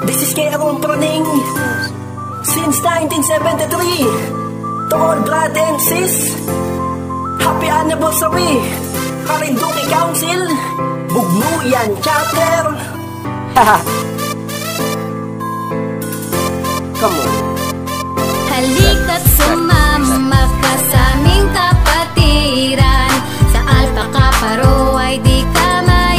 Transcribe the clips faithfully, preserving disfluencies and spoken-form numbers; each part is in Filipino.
This is K. Aaron Praning. Since nineteen seventy-three, to all brother and sis, happy anniversary. Marinduque Council, Bugnuyan Chapter. Haha. Come on. Halika't sumama ka sa aming kapatiran. Sa Alpha Kappa Rho ay di ka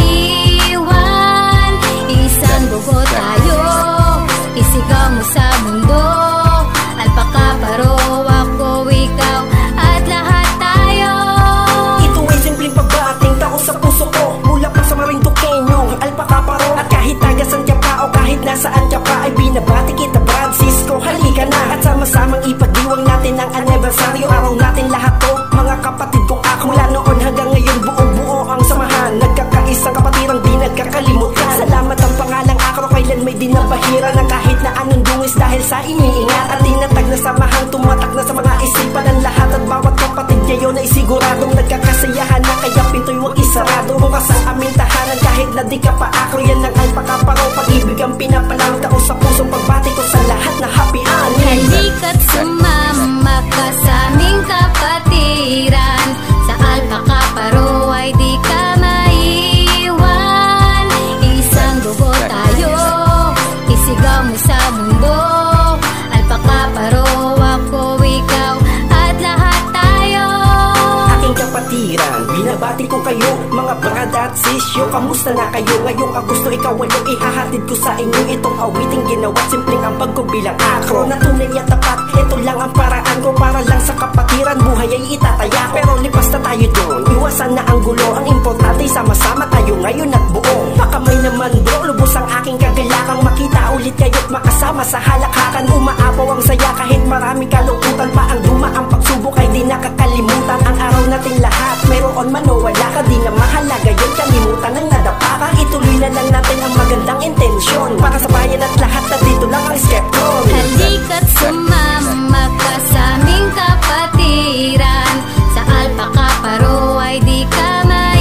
maiwan. Isang dugo tayo, isigaw mo sa mundo. Alpha Kappa Rho, ako, ikaw, at lahat tayo. Ito ay simpleng pagbating tao sa puso ko. Mula pa sa Marinduqueño, Alpha Kappa Rho. At kahit tagasan ka pa o kahit nasaan ka pa, ay binabati kita, Brad Cisco. Halika na at sama-samang ipagdiwang natin ang anibersaryo. Araw natin lahat to, mga kapatid kong ako. Mula noon hanggang ngayon, buong-buo ang samahan. Nagkakaisang kapatirang di nagkakalimutan. Salamat ang pangalang Akro, kailan may dinabahira ng kahit na anong dungis dahil sa iniingat. At tinatag na samahang tumatak na sa mga isipan ng lahat. At bawat kapatid ngayon ay siguradong nagkakasayahan na kaya pinto'y huwag isarado. Bukas ang aming tahanan kahit na di ka pa Akro. Yan ang Alpha Kappa Rho, pag-ibig ang pinapalawag ako sa pusong pagbati ko sa lahat na happy ani. Halika't sumama ka sa aming kapatiran. Sa Alpha Kappa Rho ay di ka maiwan. Isang dugo tayo, isigaw mo sa mundo. Alpha Kappa Rho, ako, ikaw, at lahat tayo. Aking kapatiran, binabati ko kayo, mga brada at sisyo. Kamusta na kayo? Ngayong Agosto, ikaw ay yung ihahatid ko sa inyo. Itong awiting ginawa, simpleng ambag ko bilang Akro. Na tunay at tapat, ito lang ang paraan ko. Para lang sa kapatiran, buhay ay itataya ko. Pero lipas na tayo doon, iwasan na ang gulo. Ang importante, sama-sama tayo ngayon at buo. Makamay naman bro, lubos ang aking kagalakang. Makita ulit kayo't makasama sa halakhakan. Umaapaw ang saya kahit maraming kalungkutan pa. Ang dumaang pagsubok ay di nakakalimutan. Ang araw nating lahat, mayroon man o wala ka, di na mahalaga yun. Kalimutan ang nadapa ka, ituloy na lang natin ang magandang intensyon. Para sa bayan at lahat na dito lang ang Skeptron. Halika't sumama ka sa aming kapatiran. Sa Alpha Kappa Rho ay di ka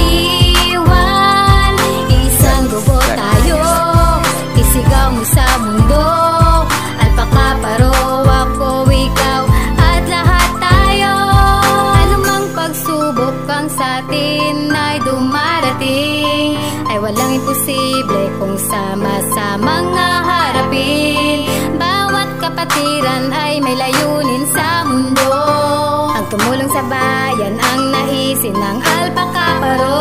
maiwan. Isang dugo tayo, isigaw mo sa mundo. Alpha Kappa Rho, ako, ikaw, at lahat tayo. Anumang pagsubok ang sa atin ay dumarating, ay walang imposible kung sama-samang haharapin. Bawat kapatiran ay may layunin sa mundo. Ang tumulong sa bayan ang naisin ng Alpha Kappa Rho.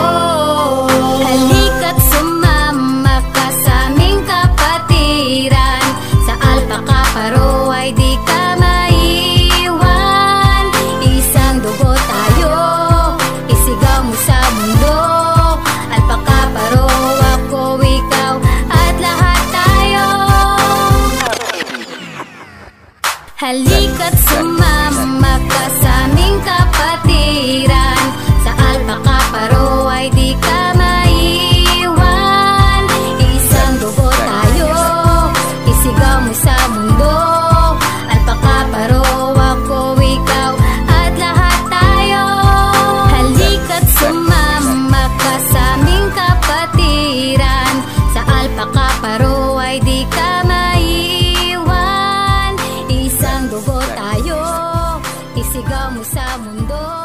Halika't sumama ka sa aming kapatiran. Sa Alpha Kappa Rho ay di ka maiwan. Isang dugo tayo, isigaw mo sa mundo. Alpha Kappa Rho, ako, ikaw, at lahat tayo. Halika't sumama ka sa aming kapatiran. Sa Alpha Kappa Rho ay di ka maiwan. Isang dugo tayo, isigaw mo sa mundo. Alpha Kappa Rho, ako, ikaw, at lahat tayo. Halika't sumama ka sa aming kapatiran. Sa Alpha Kappa Rho ay di ka maiwan. Isang dugo tayo, isigaw mo sa mundo.